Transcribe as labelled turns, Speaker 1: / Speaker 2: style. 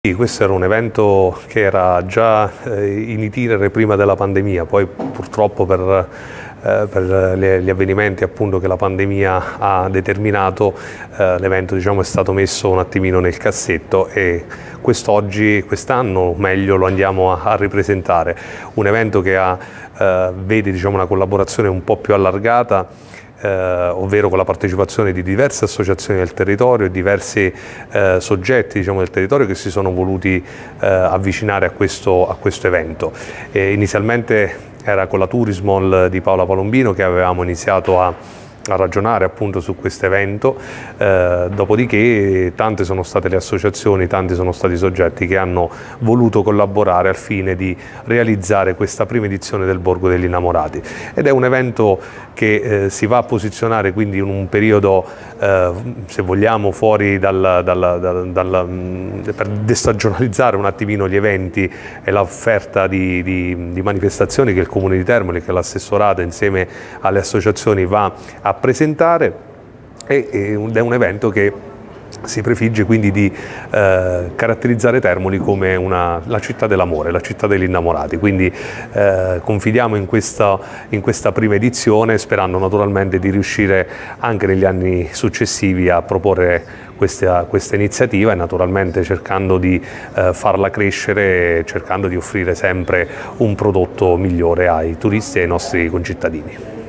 Speaker 1: Sì, questo era un evento che era già in itinere prima della pandemia, poi purtroppo per gli avvenimenti appunto che la pandemia ha determinato, l'evento è stato messo un attimino nel cassetto e quest'anno meglio lo andiamo a ripresentare. Un evento che vede una collaborazione un po' più allargata, ovvero con la partecipazione di diverse associazioni del territorio e diversi soggetti del territorio che si sono voluti avvicinare a questo evento. Inizialmente era con la Tourismall di Paola Palombino che avevamo iniziato a ragionare appunto su questo evento, dopodiché tante sono state le associazioni, tanti sono stati i soggetti che hanno voluto collaborare al fine di realizzare questa prima edizione del Borgo degli Innamorati, ed è un evento che si va a posizionare quindi in un periodo, se vogliamo, fuori per destagionalizzare un attimino gli eventi e l'offerta di manifestazioni che il Comune di Termoli, che l'assessorato insieme alle associazioni va a presentare, ed è un evento che si prefigge quindi di caratterizzare Termoli come la città dell'amore, la città degli innamorati, quindi confidiamo in questa prima edizione, sperando naturalmente di riuscire anche negli anni successivi a proporre questa iniziativa e naturalmente cercando di farla crescere, cercando di offrire sempre un prodotto migliore ai turisti e ai nostri concittadini.